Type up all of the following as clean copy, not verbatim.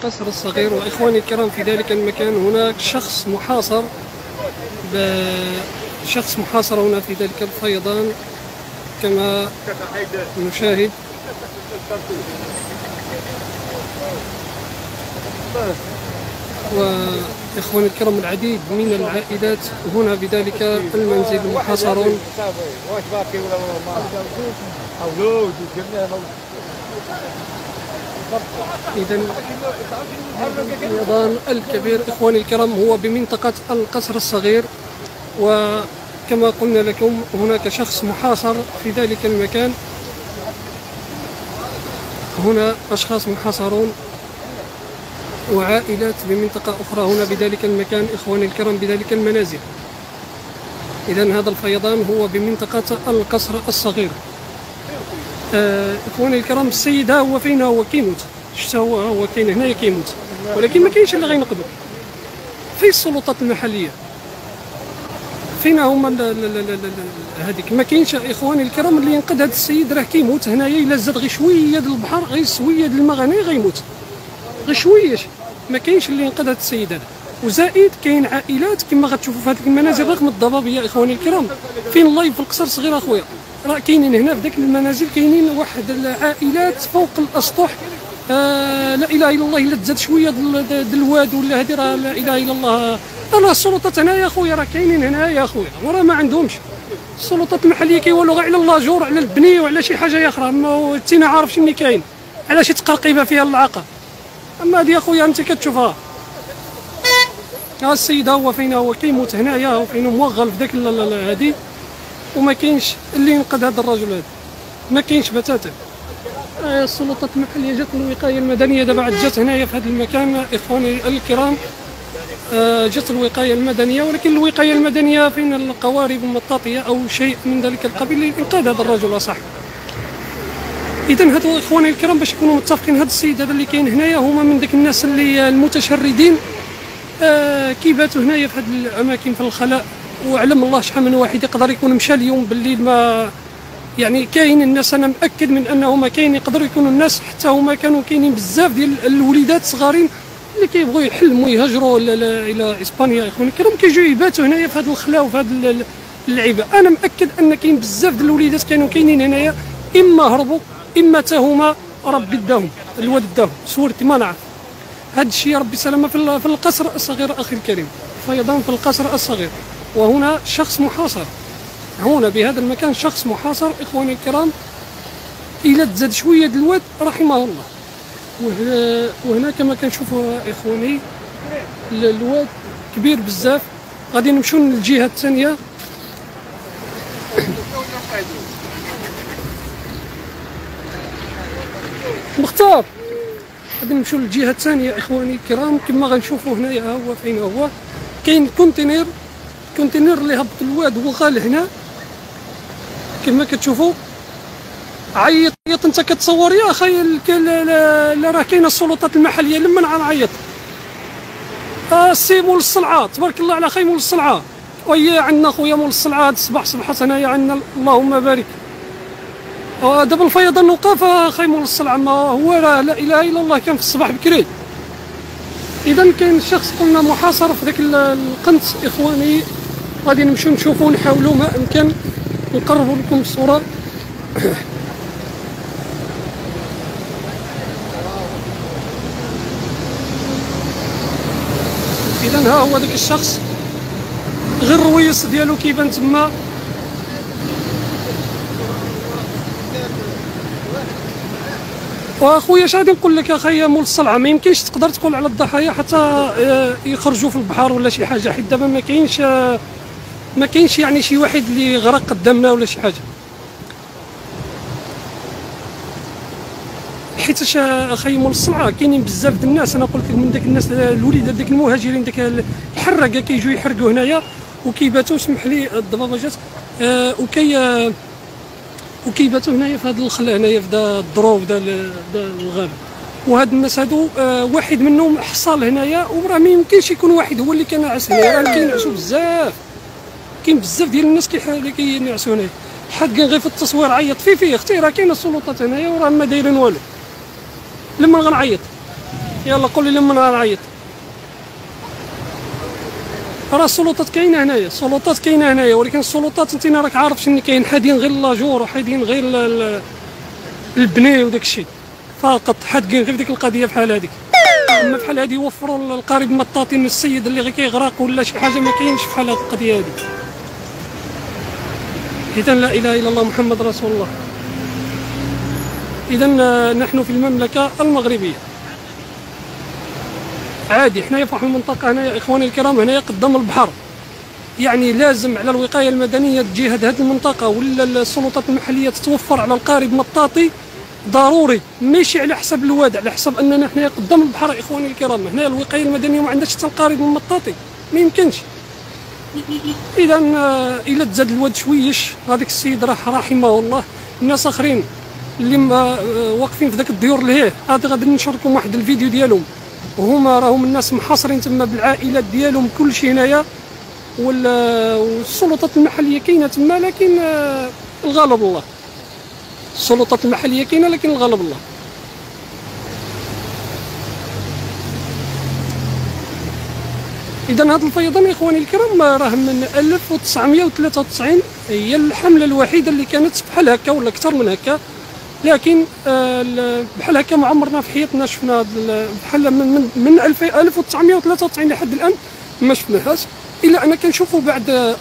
القصر الصغير. وإخواني الكرام، في ذلك المكان هناك شخص محاصر هنا في ذلك الفيضان كما نشاهد. وإخواني الكرام، العديد من العائلات هنا بذلك المنزل محاصرون. إذا الفيضان الكبير إخواني الكرام هو بمنطقة القصر الصغير، وكما قلنا لكم هناك شخص محاصر في ذلك المكان. هنا أشخاص محاصرون وعائلات بمنطقة أخرى هنا بذلك المكان إخواني الكرام، بذلك المنازل. إذن هذا الفيضان هو بمنطقة القصر الصغير. إخواني الكرام، السيد ها هو فين هو كيموت، شتا هو كاين هنايا كيموت، ولكن ما كاينش اللي غينقذو. فين السلطات المحلية؟ فين هما هذيك؟ ما كاينش إخواني الكرام اللي ينقذ هذا السيد، راه كيموت هنايا. إلا زاد غير شوية د البحر، غير شوية د الماء غيموت، غير شويه. ما كاينش اللي ينقذ هذا السيد هذا. وزائد كاين عائلات كما غتشوفوا في هذيك المنازل رغم الضبابيه إخواني الكرام. فين اللايف في القصر الصغير اخويا، راه كاينين هنا في ذاك المنازل كاينين واحد العائلات فوق الاسطح. لا اله الا الله. الا تزاد شويه د الواد ولا هذه، راه لا اله الا الله. راه السلطات هنايا اخويا، راه كاينين هنايا اخويا، وراه ما عندهمش. السلطات المحليه كيولوا غير على اللاجور، على البني وعلى شي حاجه اخرى. ما تينا عارف شنو كاين، على شي تقرقيبه فيها العاقه. اما هذه اخويا انت كتشوفها، ها السيد هو فين هو كيموت هنايا، وفين موغل في ذاك هذه، وما كاينش اللي ينقذ هذا الرجل هذا، ما كاينش بتاتا. السلطات المحليه جات الوقايه المدنيه دابا عاد جات هنايا في هذا المكان اخواني الكرام. جات الوقايه المدنيه، ولكن الوقايه المدنيه فين القوارب المطاطيه او شيء من ذلك القبيل لانقاذ هذا الرجل صح. إذا هادو إخواني الكرام باش يكونوا متفقين، هذا السيد هذا اللي كاين هنايا هما من داك الناس اللي المتشردين كيباتوا هنايا في هاد الأماكن في الخلاء. وعلم الله شحال من واحد يقدر يكون مشى اليوم بالليل. ما يعني كاين الناس، أنا مأكد من أنه ما كاين يقدروا يكونوا الناس حتى هما كانوا كاينين بزاف ديال الوليدات صغارين اللي كيبغوا يحلموا يهاجروا إلى إسبانيا إخواني الكرام، كيجيو يباتوا هنايا في هاد الخلاء وفي هاد اللعيبة. أنا مأكد أن كاين بزاف ديال الوليدات كانوا كاينين هنايا، إما هربوا إما تاهما ربي داهم، الواد داهم سورتي ما نعرف. هذا الشيء ربي سلامه في القصر الصغير اخي الكريم، فيضان في القصر الصغير. وهنا شخص محاصر، هنا بهذا المكان شخص محاصر اخواني الكرام. الى تزاد شويه د الواد رحمه الله. وهنا كما كنشوفوا اخواني الواد كبير بزاف. غادي نمشيو للجهه الثانيه. مختار، غادي نمشيو للجهه الثانيه اخواني الكرام. كما غنشوفوا هنايا ها هو فين هو كاين كونتينير اللي هبط الواد وغال هنا كما كتشوفوا. عيط انت كتصور يا اخي، لا راه كاينه السلطات المحليه لما نعيط. السي مول الصلعه تبارك الله على خي مول الصلعه، ويا عندنا خويا مول الصلعه هاد الصباح صبحت هنايا عندنا اللهم بارك. دابا الفيضان وقف اخي مول الصلعه، ما هو لا اله الا الله كان في الصباح بكري. اذا كاين شخص قلنا محاصر في ذاك القنت اخواني. غادي نمشيو نشوفوا نحاولوا ما امكن نقربوا لكم الصوره. اذا ها هو ذاك الشخص، غير الرويس ديالو كيبان تما. واخويا اش غادي نقول لك اخي مول الصلعه، ما يمكنش تقدر تقول على الضحايا حتى يخرجوا في البحر ولا شي حاجه، حيت دابا ما كاينش يعني شي واحد اللي غرق قدامنا ولا شي حاجه. حيت اخي مول الصلعه كاينين بزاف د الناس، انا قلت لك من داك الناس الوليدات داك المهاجرين داك الحراقه كيجيو يحرقوا هنايا وكيباتوا. اسمح لي الضبابه جات وكيباتوا هنايا في هذا الخلا هنايا في هذا الدروب دا الغابه. وهاد الناس هادو واحد منهم حصل هنايا، وراه ما يمكنش يكون واحد هو اللي كينعس هنايا، راه كينعسوا بزاف. كاين بزاف ديال الناس كينعسوا هنايا. حقا غير في التصوير عيط فيه اختي، راه كاينه السلطات هنايا وراه ما دايرين والو. لما غنعيط يلا قول لي لما انا نعيط. راه السلطات كاينه هنايا، السلطات كاينه هنايا، ولكن السلطات انت راك عارف شنو كاين، حادين غير لاجور وحادين غير البناء وداك الشيء فقط، حادين غير ديك القضيه بحال هذيك. اما بحال هذه يوفروا القريب من الطاطين للسيد اللي غير كيغرق ولا شي حاجه، ما كاينش بحال هذه القضيه هذه. اذا لا اله الا الله محمد رسول الله. اذا نحن في المملكه المغربيه عادي، حنايا في واحد المنطقه هنايا اخواني الكرام، هنايا قدام البحر، يعني لازم على الوقايه المدنيه تجهد هذه المنطقه، ولا السلطات المحليه تتوفر على القارب مطاطي ضروري، ماشي على حسب الواد، على حسب اننا حنايا قدام البحر اخواني الكرام. هنا الوقايه المدنيه ما عندهاش حتى القارب من مطاطي، ما يمكنش. اذا الا تزاد الواد شويش، هذاك السيد راه رحمه الله، الناس اخرين اللي واقفين في ذاك الديور لهيه، هذا غادي نشركم واحد الفيديو ديالهم، وهما راهم الناس محاصرين تما بالعائلات ديالهم كل شيء هنايا، والسلطات المحليه كاينه تما، لكن الغالب الله. السلطات المحليه كاينه لكن الغالب الله. اذا هذا الفيضان يا اخواني الكرام راه من 1993 هي الحمله الوحيده اللي كانت بحال هكا ولا اكثر من هكا، لكن بحال هكا ما عمرنا في حياتنا شفنا بحال من 1993 لحد الان ما شفناهاش، الا انا كنشوفوا بعد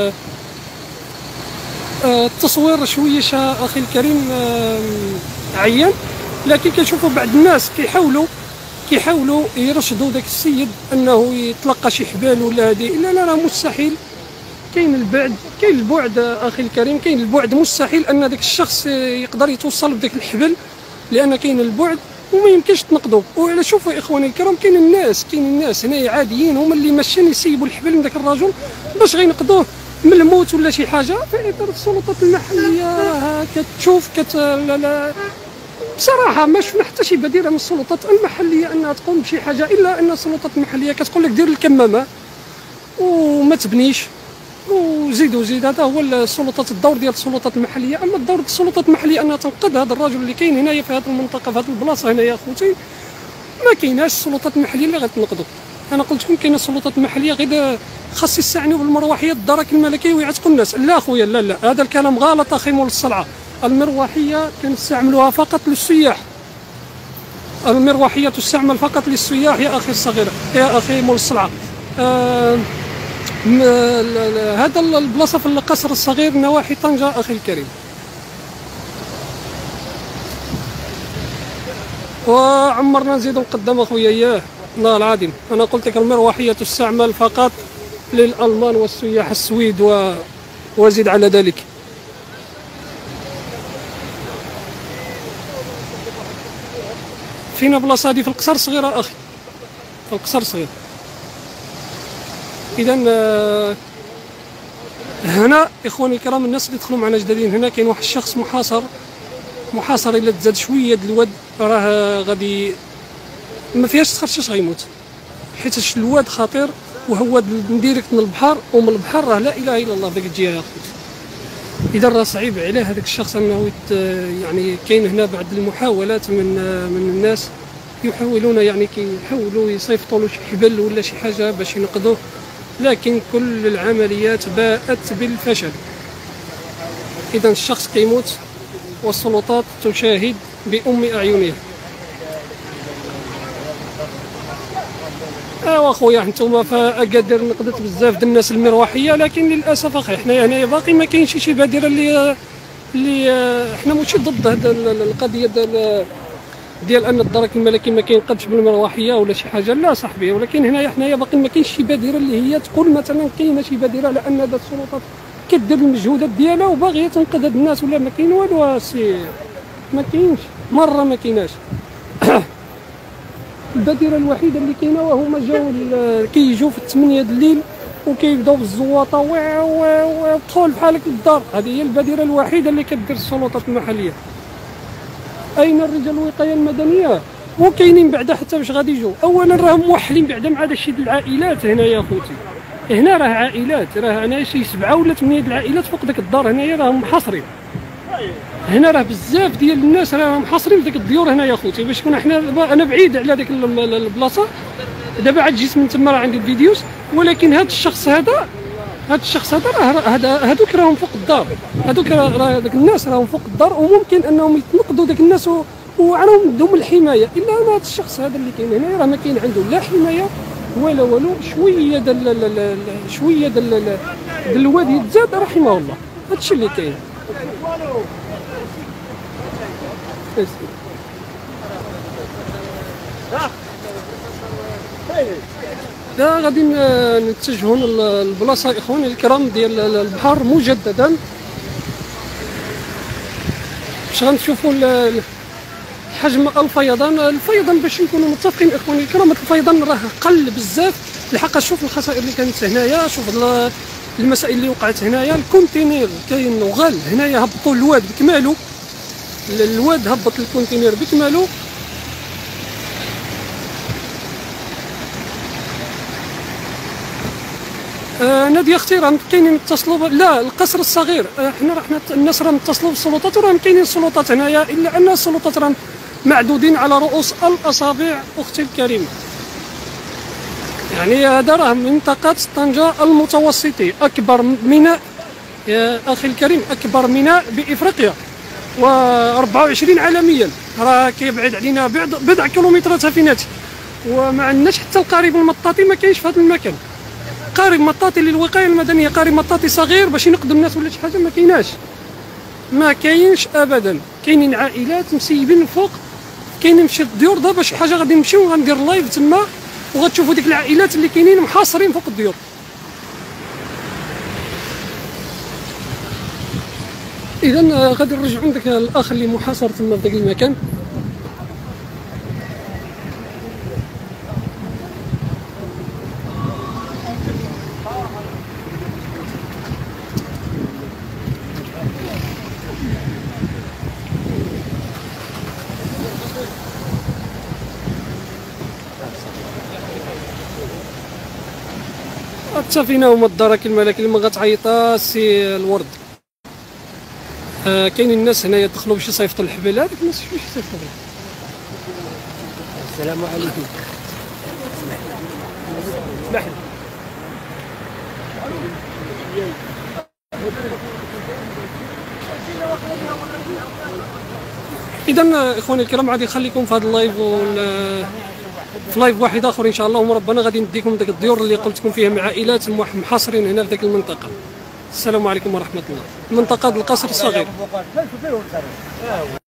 التصوير شويش اخي الكريم عيان، لكن كنشوفوا بعض الناس كيحاولوا يرشدوا ذاك السيد انه يتلقى شي حبال ولا هذه، لا راه مستحيل. كاين البعد اخي الكريم، كاين البعد، مستحيل ان ذاك الشخص يقدر يتوصل بداك الحبل، لان كاين البعد وما يمكنش تنقضوا. وعلى شوفوا اخواني الكرام، كاين الناس هنايا عاديين هما اللي ماشيين يسيبوا الحبل من ذاك الرجل باش غينقضوه من الموت ولا شي حاجه. فاذا السلطات المحليه كتشوف لا بصراحه ما شفنا حتى شي بديله من السلطات المحليه انها تقوم بشي حاجه، الا ان السلطات المحليه كتقول لك دير الكمامه وما تبنيش وزيد. هذا هو السلطات، الدور ديال السلطات المحليه. اما الدور ديال السلطات المحليه انها تنقذ هذا الرجل اللي كاين هنايا في هذه المنطقه، في هذه البلاصه هنايا اخوتي، ما كايناش السلطات المحليه اللي غتنقذوا. انا قلت لكم كاينه السلطات المحليه غير خاص يستعنوا بالمروحيه الدرك الملكيه ويعتقوا الناس. لا اخويا، لا هذا الكلام غلط اخي مول الصلعه. المروحيه كنستعملوها فقط للسياح، المروحيه تستعمل فقط للسياح يا اخي الصغير، يا اخي مول الصلعه. هذا البلاصه في القصر الصغير نواحي طنجه اخي الكريم. وعمرنا نزيدو نقدم اخويا، اياه والله العظيم. انا قلت لك المروحيه تستعمل فقط للالمان والسياح السويد وزيد على ذلك. فينا بلاصه هذه في القصر الصغير اخي، في القصر الصغير. اذا هنا اخواني الكرام، الناس اللي دخلوا معنا جدادين، هنا كاين واحد الشخص محاصر الا تزاد شويه د الواد راه غادي ما فيهاش تخرجش، غيموت، حيت الواد خطير وهو ديريكت من البحر، ومن البحر راه لا اله الا الله في ديك الجهه يا اخوتي. اذا راه صعيب عليه هذاك الشخص انه يعني كاين هنا بعض المحاولات من الناس يحاولون، يعني كيحاولوا يصيفطوا له شي حبل ولا شي حاجه باش ينقذوه، لكن كل العمليات باءت بالفشل. اذا الشخص كيموت والسلطات تشاهد بأم أعينها. ايوا خويا نتوما فاكادير نقدت بزاف د الناس المروحيه، لكن للاسف اخي حنايا هنايا باقي ما كاينش شي بادره اللي حنا ماشي ضد هذا القضيه ديال ان الدرك الملكي ما كينقذش بالمروحيه ولا شي حاجه، لا صاحبي، ولكن هنايا حنايا باقي ما كاينش شي بادره اللي هي تقول مثلا كاينه شي بادره، لان هذا السلطات كدير المجهودات ديالها وباغيه تنقذ هاد الناس، ولا ما كاين والو سي، ما كاينش مره، ما كايناش. البادره الوحيده اللي كاينه وهما جاو كيجيو في 8 د الليل وكيبداو بالزواطه ودخل بحالك للدار، هذه هي البادره الوحيده اللي كدير السلطات المحليه. اين الرجال الوقايه المدنيه؟ وكاينين بعدا حتى باش غادي يجوا، اولا راهم موحلين بعدا مع داكشي د العائلات هنا يا خوتي، هنا راه عائلات، راه انا شي 7 ولا 8 د العائلات فوق داك الدار هنايا راهم محاصرين. هنا راه بزاف ديال الناس راه محاصرين في ديك الديور هنا يا خوتي، باش كنا حنا انا بعيد على ديك البلاصه. دابا عاد جيت من تما راه عندي الفيديوز، ولكن هذا الشخص هذا راه هذوك راهم فوق الدار، هذوك راه داك الناس راهم فوق الدار، وممكن انهم يتنقضوا داك الناس وعندهم عندهم الحمايه. الا هذا الشخص هذا اللي كاين هنا راه ما كاين عنده لا حمايه ولا والو. شويه شويه الواد يتزاد رحمه الله. هذا الشيء اللي كاين. لا غادي نتجهوا للبلاصه اخواني الكرام ديال البحر مجددا باش غنشوفوا حجم الفيضان باش نكونوا متفقين اخواني الكرام. الفيضان راه قل بزاف الحق. شوف الخسائر اللي كانت هنايا، شوف المسائل اللي وقعت هنايا. الكونتينير كاين وغال هنايا، هبطوا الواد بكمالو، الواد هبط الكونتينير بكمالو. نادي اختي راه كاينين متصلوا لا القصر الصغير. حنا الناس راه متصلوا بالسلطات وراه كاينين السلطات هنايا، الا ان السلطات راه معدودين على رؤوس الاصابع اختي الكريمه. يعني هذا راه منطقه طنجه المتوسطي، اكبر ميناء يا اخي الكريم، اكبر ميناء بافريقيا و24 عالميا. راه كيبعد علينا بضع كيلومترات سفينتي، وما عندناش حتى القارب المطاطي ما كاينش في هذا المكان. قارب مطاطي للوقايه المدنيه، قارب مطاطي صغير باش ينقذ الناس ولا شي حاجه، ما كايناش، ما كاينش ابدا. كاينين عائلات مسيبين الفوق، كاينين مشي الديور. دابا شي حاجه غادي نمشيو غندير لايف تما وغتشوفوا ديك العائلات اللي كاينين محاصرين فوق الديور. اذا غادي نرجعوا عندك الاخ اللي محاصر تما في ذاك المكان. السفينه وما الدرك الملك اللي ما غتعيطها سي الورد. كاينين الناس هنايا دخلوا باش يصيفطوا الحبال. هذاك الناس باش يصيفطوا. السلام عليكم. اسمح لي. اذا اخواني الكرام غادي نخليكم في هذا اللايف في لايف واحد اخر ان شاء الله، وربنا غادي نديكم ديك الديور اللي قلت لكم فيها مع عائلات محاصرين هنا في ذاك المنطقه. السلام عليكم ورحمه الله. منطقه القصر الصغير.